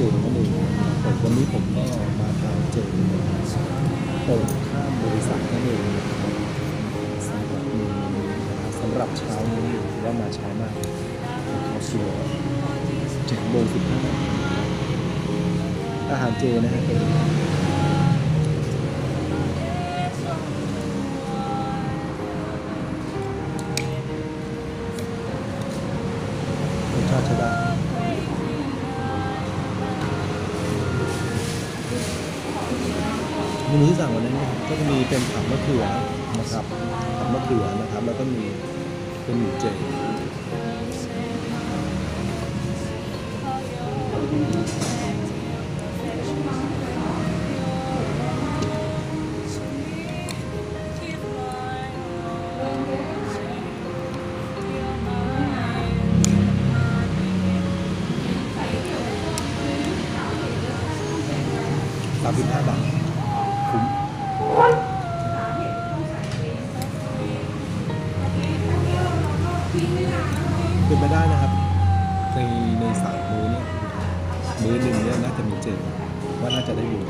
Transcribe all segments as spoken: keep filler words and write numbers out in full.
นั่นเองผมวันนี้ผมก็มาทานเจตรงข้ามบริษัทนั่นเองสำหรับเมนูนี้สำหรับเช้านี้ว่ามาเช้ามากเขาเชียวเจ็ดโมงสิบห้าอาหารเจนะฮะเป็นรสชาติใช้ได้เมนูที่สั่งวันนี้นะครับก็จะมีเป็นผัดมะเขือนะครับผัดมะเขือนะครับแล้วก็มีเป็นหมูเจสามสิบห้าบาทคุ้มเป็นไปได้นะครับในในสามมื้อเนี่ยมื้อหนึ่งเนี่ยน่าจะมีเจว่าน่าจะได้อยู่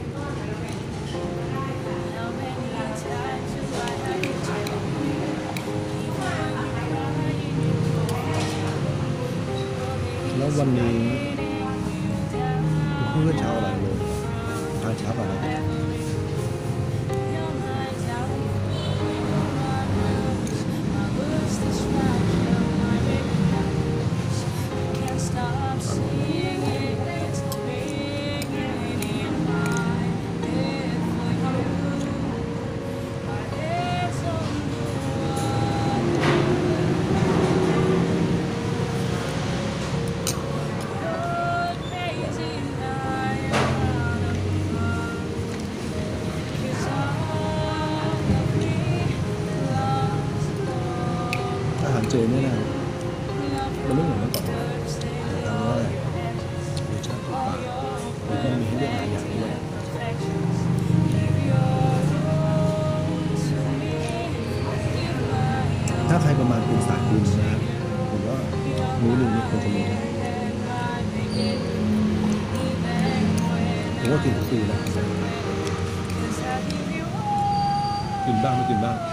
แล้ววันนี้เพื่อเช้าอะไรเลยทานเช้าอะไรอาหารเจเนี่ยนะมันไม่เหมือนเมื่อก่อนแต่ทำง่ายรสชาติถูกปากแล้วก็มีให้เลือกหลายอย่างด้วยถ้าใครประมาณเป็นสายบุญนะผมว่ามื้อหนึ่งนี่ควรจะมีผมว่ากินฟรีนะกินบ้างไม่กินบ้าง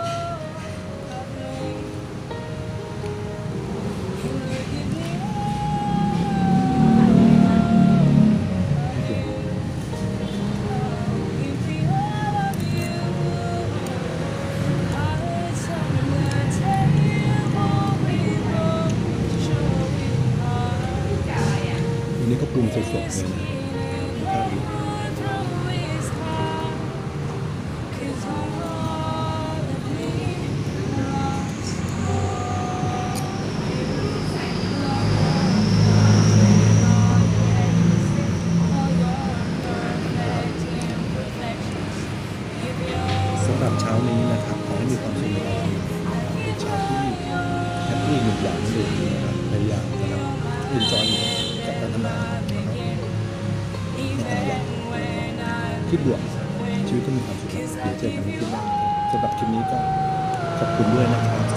อันนี้ก็ปรุงสดๆเลยนะสำหรับเช้านี้นะครับขอให้มีความสุขในวันนี้เป็นเช้าที่แฮปปี้หนึ่งอย่างหนึ่งนะครับในอย่างนะครับเอนจอยกับการทำงานนะครับในแต่ละวันคิดบวกชีวิตก็มีความสุขเดี๋ยวเจอกันในคลิปหน้าสำหรับคลิปนี้ก็ขอบคุณด้วยนะครับ